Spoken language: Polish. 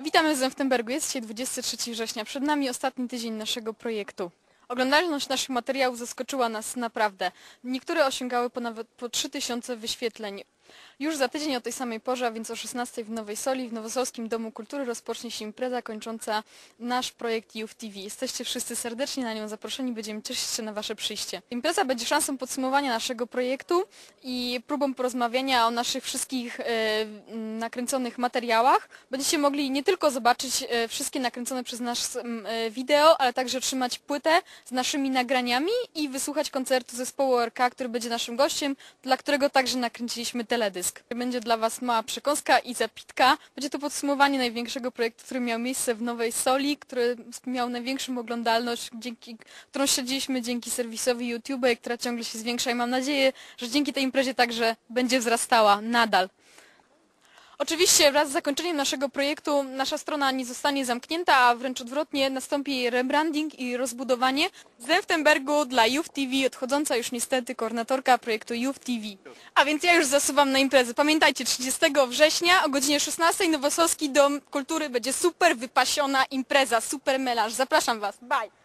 Witamy w Senftenbergu. Jest dzisiaj 23 września. Przed nami ostatni tydzień naszego projektu. Oglądalność naszych materiałów zaskoczyła nas naprawdę. Niektóre osiągały nawet po 3000 wyświetleń. Już za tydzień o tej samej porze, a więc o 16 w Nowej Soli, w Nowosolskim Domu Kultury rozpocznie się impreza kończąca nasz projekt Youth TV. Jesteście wszyscy serdecznie na nią zaproszeni, będziemy cieszyć się na Wasze przyjście. Impreza będzie szansą podsumowania naszego projektu i próbą porozmawiania o naszych wszystkich nakręconych materiałach. Będziecie mogli nie tylko zobaczyć wszystkie nakręcone przez nas wideo, ale także otrzymać płytę z naszymi nagraniami i wysłuchać koncertu zespołu ORK, który będzie naszym gościem, dla którego także nakręciliśmy teledysk. Będzie dla Was mała przekąska i zapitka. Będzie to podsumowanie największego projektu, który miał miejsce w Nowej Soli, który miał największą oglądalność, którą śledziliśmy dzięki serwisowi YouTube, która ciągle się zwiększa i mam nadzieję, że dzięki tej imprezie także będzie wzrastała nadal. Oczywiście wraz z zakończeniem naszego projektu nasza strona nie zostanie zamknięta, a wręcz odwrotnie nastąpi jej rebranding i rozbudowanie. Z Senftenbergu dla Youth TV odchodząca już niestety koordynatorka projektu Youth TV. A więc ja już zasuwam na imprezę. Pamiętajcie, 30 września o godzinie 16 Nowosolski Dom Kultury będzie super wypasiona impreza, super melanż. Zapraszam Was. Bye!